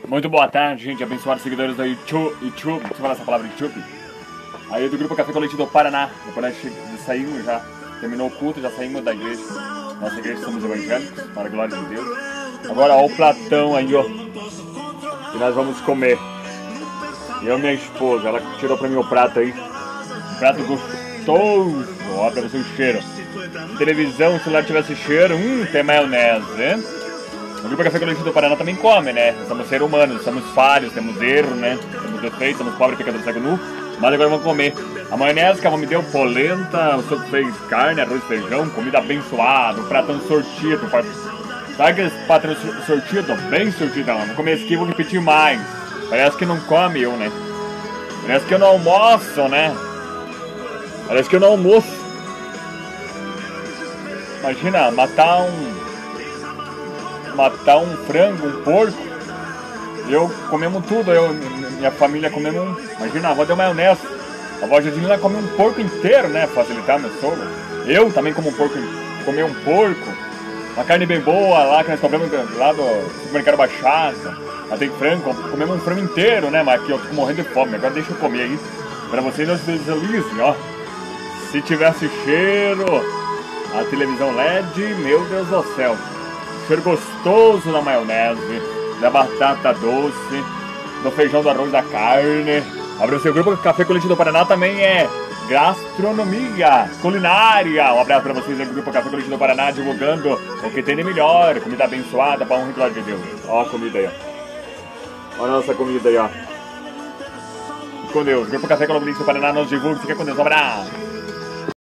Muito boa tarde, gente, abençoados seguidores do YouTube, deixa eu falar essa palavra, YouTube. Aí do Grupo Café com Leite do Paraná, depois nós saímos já, terminou o culto, já saímos da igreja. Nossa igreja somos evangélicos, para a glória de Deus. Agora ó o platão aí, ó, e nós vamos comer. Eu e minha esposa, ela tirou pra mim o prato aí, um prato gostoso, ó, pra você o cheiro. Televisão, se o celular tivesse cheiro, tem maionese, né? O Grupo Café com Leite do Paraná também come, né? Nós somos seres humanos, somos falhos, temos erros, né? Temos defeitos, somos pobres, pecadores, cego nu. Mas agora vamos comer. A maionese que a mãe me deu, polenta, o senhor fez carne, arroz, feijão, comida abençoada, um pratão sortido. Sabe aqueles patrão sortido? Bem sortido, não. Vou comer esse aqui e vou repetir mais. Parece que não come eu, né? Parece que eu não almoço, né? Parece que eu não almoço. Imagina, matar um frango, um porco. Eu comemos tudo, minha família comemos imagina, a avó deu maionese. A avó Jadilina come um porco inteiro, né? Facilitar meu sogro. Eu também como um porco, comer um porco. Uma carne bem boa lá que nós compramos lá do supermercado Baixada. Lá tem frango, comemos um frango inteiro, né? Mas aqui eu tô morrendo de fome, agora deixa eu comer aí. Pra vocês não se visualizem, ó. Se tivesse cheiro, a televisão LED, meu Deus do céu. Cheiro gostoso da maionese, da batata doce, do feijão, do arroz, da carne. Abre o seu Grupo Café com Leite do Paraná também é gastronomia, culinária. Um abraço pra vocês aí do Grupo Café com Leite do Paraná, divulgando o que tem de melhor. Comida abençoada, pra honra e glória de Deus. Ó a comida aí, ó. Olha a nossa comida aí, ó. Com Deus. Grupo Café com Leite do Paraná nos divulga. Fica com Deus. Um abraço.